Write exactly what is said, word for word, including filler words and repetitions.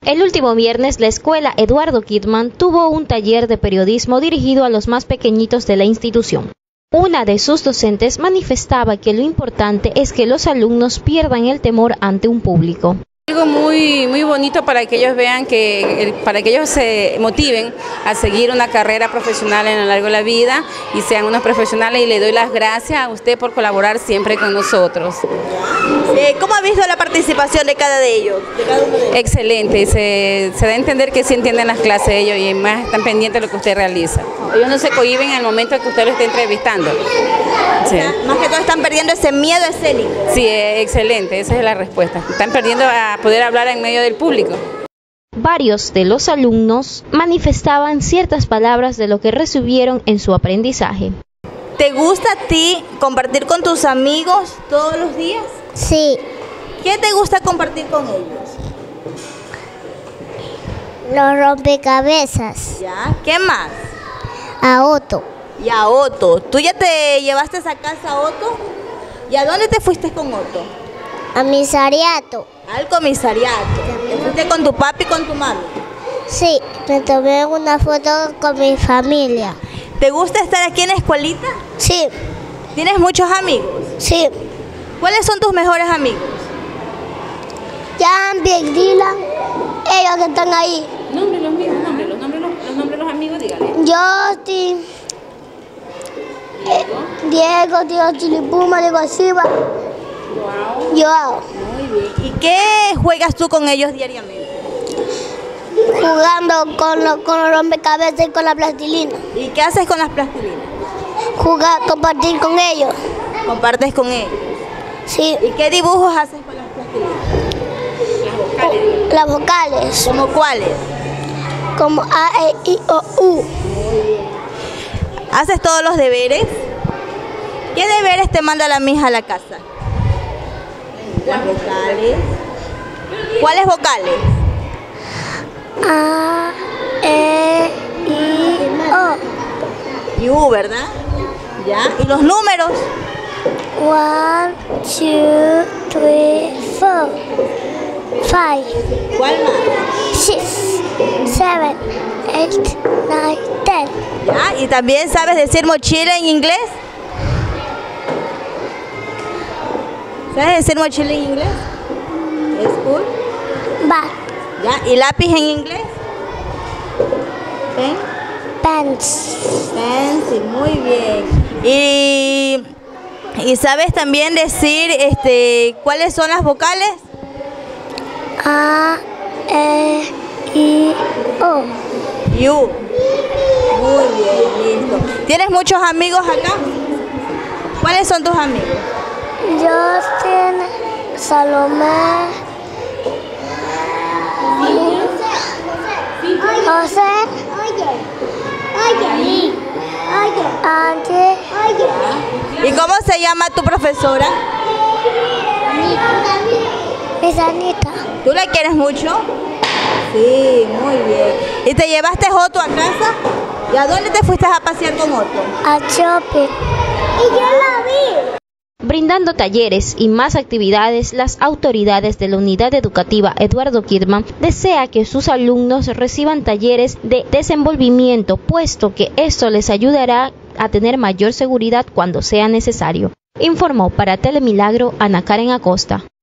El último viernes, la escuela Eduardo Kidman tuvo un taller de periodismo dirigido a los más pequeñitos de la institución. Una de sus docentes manifestaba que lo importante es que los alumnos pierdan el temor ante un público. Algo muy, muy bonito para que ellos vean, que para que ellos se motiven a seguir una carrera profesional en lo largo de la vida y sean unos profesionales, y le doy las gracias a usted por colaborar siempre con nosotros. Eh, ¿Cómo ha visto la participación de cada de ellos? De cada uno de ellos? Excelente, se, se da a entender que sí entienden las clases de ellos y más están pendientes de lo que usted realiza. Ellos no se cohíben en el momento que usted lo esté entrevistando. Sí. Más que todo están perdiendo ese miedo escénico. Sí, excelente, esa es la respuesta. Están perdiendo a poder hablar en medio del público. Varios de los alumnos manifestaban ciertas palabras de lo que recibieron en su aprendizaje. ¿Te gusta a ti compartir con tus amigos todos los días? Sí. ¿Qué te gusta compartir con ellos? Los rompecabezas. ¿Ya? ¿Qué más? A Otto. Y a Otto. ¿Tú ya te llevaste a casa a Otto? ¿Y a dónde te fuiste con Otto? A misariato. Al comisariato. ¿Te fuiste con tu papi y con tu mami? Sí, me tomé una foto con mi familia. ¿Te gusta estar aquí en la escuelita? Sí. ¿Tienes muchos amigos? Sí. ¿Cuáles son tus mejores amigos? Jan, Big Dylan, ellos que están ahí. Nombre los amigos, nombre, los nombres los, los nombres los amigos, dígale. Justin, eh, Diego, Diego Chilipuma, Diego Silva. Wow. Yo. Muy bien. ¿Y qué juegas tú con ellos diariamente? Jugando con, lo, con los rompecabezas y con la plastilina. ¿Y qué haces con las plastilinas? Jugar, compartir con ellos. ¿Compartes con ellos? Sí. ¿Y qué dibujos haces con las plastilinas? Las vocales. ¿Cómo cuáles? Como A, E, I, O, U. ¿Haces todos los deberes? ¿Qué deberes te manda la mija a la casa? Las vocales. ¿Cuáles vocales? A, E, I, O. Y U, ¿verdad? ¿Ya? ¿Y los números? One, two, three, four, five, ¿Cuál más? six, seven, eight, nine, ten. ¿Ya? ¿Y también sabes decir mochila en inglés? ¿Sabes decir mochila en inglés? ¿School? Bag, ¿Ya? ¿Y lápiz en inglés? ¿Pen? pens, Pencil, muy bien. ¿Y, y sabes también decir este, cuáles son las vocales? A, E, I, O. You. Muy bien, listo. ¿Tienes muchos amigos acá? ¿Cuáles son tus amigos? Justin, Salomé, José, Angie, ¿Y cómo se llama tu profesora? Miss Anita. ¿Tú la quieres mucho? Sí, muy bien. ¿Y te llevaste Otto a casa? ¿Y a dónde te fuiste a pasear con Otto? A shopping. Y yo la vi. Brindando talleres y más actividades, las autoridades de la Unidad Educativa Eduardo Kidman desea que sus alumnos reciban talleres de desenvolvimiento, puesto que esto les ayudará a tener mayor seguridad cuando sea necesario. Informó para Telemilagro Ana Karen Acosta.